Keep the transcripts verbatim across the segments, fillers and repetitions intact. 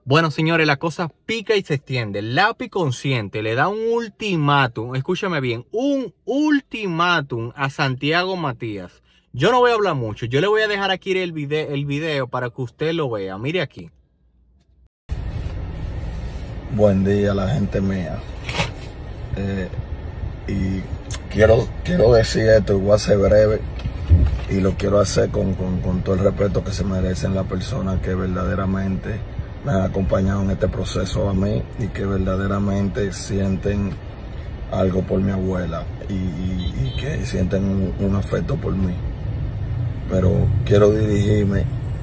Bueno, señores, la cosa pica y se extiende. Lápiz Consciente le da un ultimátum, escúchame bien, un ultimátum a Santiago Matías. Yo no voy a hablar mucho, yo le voy a dejar aquí el video, el video para que usted lo vea. Mire aquí. Buen día, la gente mía. Eh, y quiero, quiero decir esto, y voy a ser breve, y lo quiero hacer con, con, con todo el respeto que se merecen las personas que verdaderamente me han acompañado en este proceso a mí y que verdaderamente sienten algo por mi abuela y, y, y que sienten un, un afecto por mí. Pero quiero dirigirme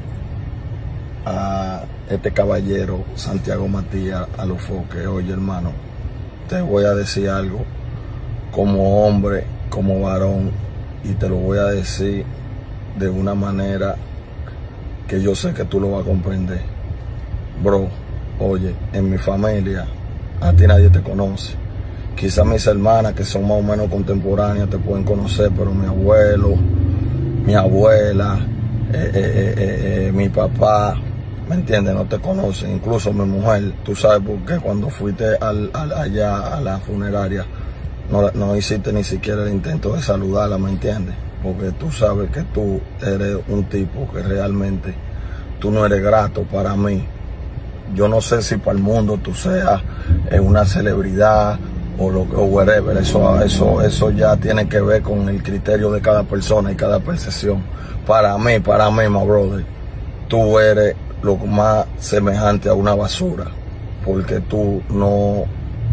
a este caballero Santiago Matías Alofoque. Oye, hermano, te voy a decir algo como hombre, como varón, y te lo voy a decir de una manera que yo sé que tú lo vas a comprender. Bro, oye, en mi familia a ti nadie te conoce. Quizás mis hermanas, que son más o menos contemporáneas, te pueden conocer, pero mi abuelo, mi abuela, eh, eh, eh, eh, mi papá, ¿me entiendes? No te conocen. Incluso mi mujer, tú sabes por qué cuando fuiste al, al, allá a la funeraria no, no hiciste ni siquiera el intento de saludarla, ¿me entiendes? Porque tú sabes que tú eres un tipo que realmente tú no eres grato para mí. Yo no sé si para el mundo tú seas una celebridad o lo que o whatever. Eso, eso, eso ya tiene que ver con el criterio de cada persona y cada percepción. Para mí, para mí, my brother, tú eres lo más semejante a una basura, porque tú no,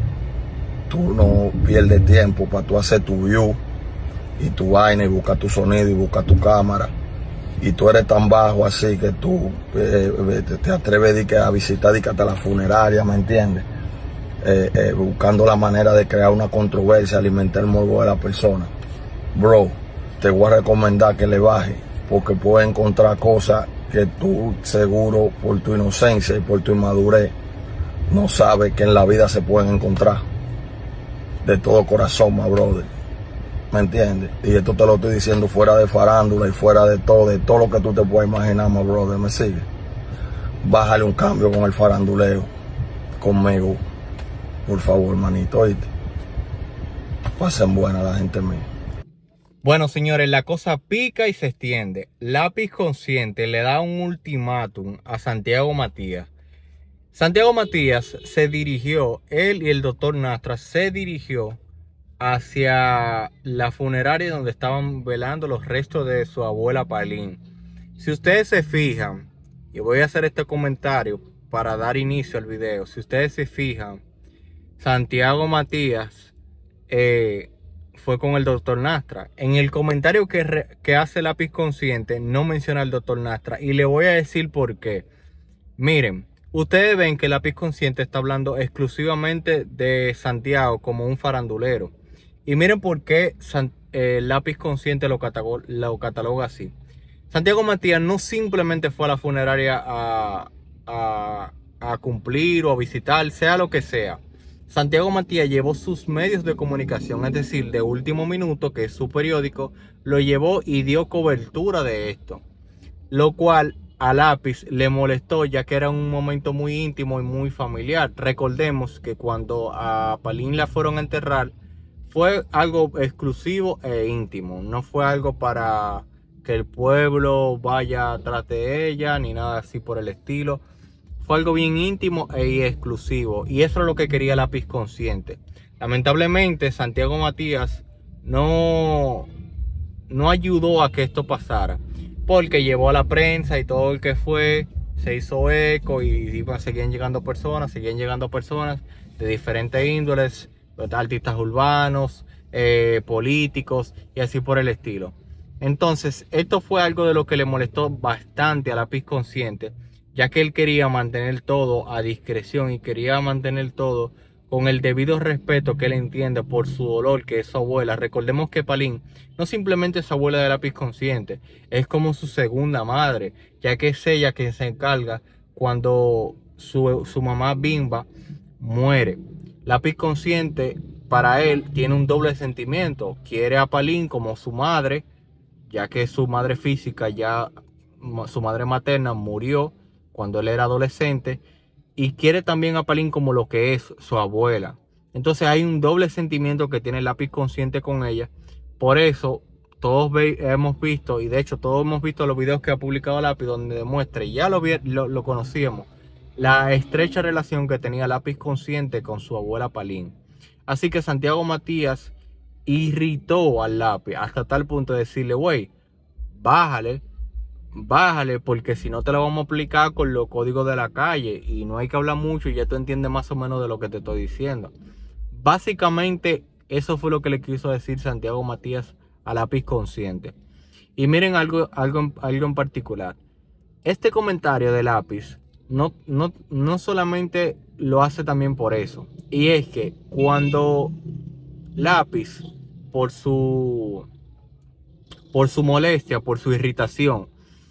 tú no pierdes tiempo para tú hacer tu view y tu vaina y buscar tu sonido y buscar tu cámara. Y tú eres tan bajo así que tú eh, te atreves a visitar hasta la funeraria, ¿me entiendes? Eh, eh, buscando la manera de crear una controversia, alimentar el morbo de la persona. Bro, te voy a recomendar que le bajes, porque puedes encontrar cosas que tú seguro por tu inocencia y por tu inmadurez no sabes que en la vida se pueden encontrar. De todo corazón, my brother. ¿Me entiendes? Y esto te lo estoy diciendo fuera de farándula y fuera de todo, de todo lo que tú te puedes imaginar, my brother. ¿Me sigue? Bájale un cambio con el faranduleo conmigo, por favor, manito, ¿oíste? Pasen buena la gente mía. Bueno, señores, la cosa pica y se extiende. Lápiz Consciente le da un ultimátum a Santiago Matías. Santiago Matías se dirigió, él y el doctor Nastra se dirigió hacia la funeraria donde estaban velando los restos de su abuela Palín. Si ustedes se fijan, y voy a hacer este comentario para dar inicio al video, si ustedes se fijan, Santiago Matías eh, fue con el doctor Nastra. En el comentario que, re, que hace Lápiz Consciente no menciona al doctor Nastra, y le voy a decir por qué. Miren, ustedes ven que Lápiz Consciente está hablando exclusivamente de Santiago como un farandulero. Y miren por qué San, eh, Lápiz Consciente lo cataloga, lo cataloga así. Santiago Matías no simplemente fue a la funeraria a, a, a cumplir o a visitar, sea lo que sea. Santiago Matías llevó sus medios de comunicación, es decir, de Último Minuto, que es su periódico, lo llevó y dio cobertura de esto. Lo cual a Lápiz le molestó, ya que era un momento muy íntimo y muy familiar. Recordemos que cuando a Palín la fueron a enterrar, fue algo exclusivo e íntimo. No fue algo para que el pueblo vaya atrás de ella, ni nada así por el estilo. Fue algo bien íntimo e exclusivo. Y eso es lo que quería Lápiz Consciente. Lamentablemente, Santiago Matías no, no ayudó a que esto pasara, porque llevó a la prensa y todo el que fue se hizo eco, y seguían llegando personas, seguían llegando personas de diferentes índoles, artistas urbanos, eh, políticos y así por el estilo. Entonces, esto fue algo de lo que le molestó bastante a Lápiz Consciente, ya que él quería mantener todo a discreción y quería mantener todo con el debido respeto que él entiende por su dolor, que es su abuela. Recordemos que Palín no simplemente es abuela de Lápiz Consciente, es como su segunda madre, ya que es ella quien se encarga cuando su, su mamá Bimba muere. Lápiz Consciente, para él, tiene un doble sentimiento. Quiere a Palín como su madre, ya que su madre física, ya su madre materna murió cuando él era adolescente, y quiere también a Palín como lo que es su abuela. Entonces hay un doble sentimiento que tiene el lápiz consciente con ella. Por eso todos ve, hemos visto, y de hecho todos hemos visto los videos que ha publicado Lápiz, donde demuestra, y ya lo, lo, lo conocíamos, la estrecha relación que tenía Lápiz consciente con su abuela Palín. Así que Santiago Matías irritó al Lápiz hasta tal punto de decirle, güey, bájale, bájale, porque si no te lo vamos a aplicar con los códigos de la calle y no hay que hablar mucho y ya tú entiendes más o menos de lo que te estoy diciendo. Básicamente eso fue lo que le quiso decir Santiago Matías a Lápiz consciente. Y miren algo, algo, algo en particular. Este comentario de Lápiz no, no, no solamente lo hace también por eso. Y es que cuando Lápiz, por su, por su molestia, por su irritación,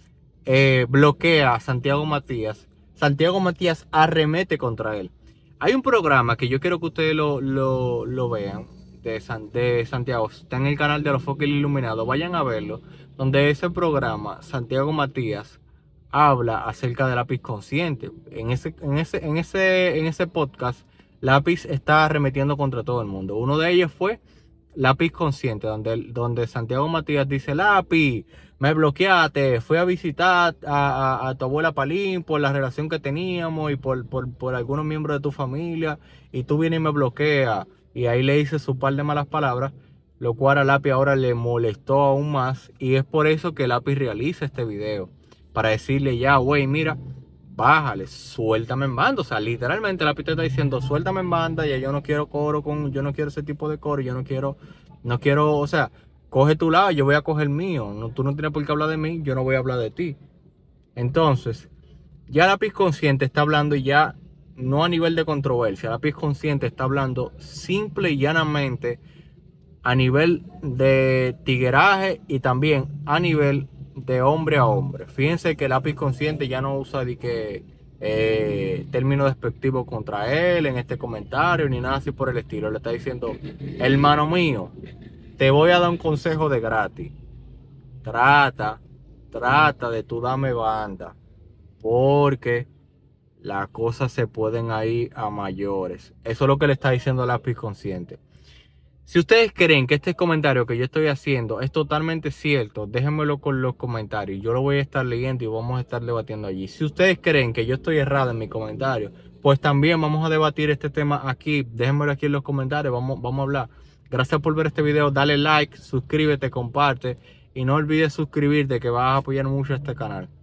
eh, bloquea a Santiago Matías, Santiago Matías arremete contra él. Hay un programa que yo quiero que ustedes lo, lo, lo vean, de, San, de Santiago, está en el canal de Los Focos Iluminados, vayan a verlo, donde ese programa, Santiago Matías habla acerca de Lápiz consciente. En ese, en ese, en ese, en ese podcast, Lápiz está arremetiendo contra todo el mundo. Uno de ellos fue Lápiz consciente, donde, donde Santiago Matías dice, Lápiz, me bloqueaste, fui a visitar a, a, a tu abuela Palín por la relación que teníamos y por, por, por algunos miembros de tu familia, y tú vienes y me bloqueas. Y ahí le dice su par de malas palabras, lo cual a Lápiz ahora le molestó aún más, y es por eso que Lápiz realiza este video, para decirle ya, güey, mira, bájale, suéltame en banda. O sea, literalmente Lápiz te está diciendo, suéltame en banda, ya yo no quiero coro con, yo no quiero ese tipo de coro, yo no quiero, no quiero, o sea, coge tu lado, yo voy a coger el mío, no, tú no tienes por qué hablar de mí, yo no voy a hablar de ti. Entonces, ya Lápiz consciente está hablando ya, no a nivel de controversia, Lápiz consciente está hablando simple y llanamente a nivel de tigueraje y también a nivel de hombre a hombre. Fíjense que Lápiz consciente ya no usa de que eh, términos despectivos contra él en este comentario ni nada así por el estilo. Le está diciendo, hermano mío, te voy a dar un consejo de gratis. Trata, trata de tú dame banda, porque las cosas se pueden ir a mayores. Eso es lo que le está diciendo Lápiz consciente. Si ustedes creen que este comentario que yo estoy haciendo es totalmente cierto, déjenmelo con los comentarios. Yo lo voy a estar leyendo y vamos a estar debatiendo allí. Si ustedes creen que yo estoy errado en mi comentario, pues también vamos a debatir este tema aquí. Déjenmelo aquí en los comentarios, vamos, vamos a hablar. Gracias por ver este video, dale like, suscríbete, comparte y no olvides suscribirte, que vas a apoyar mucho a este canal.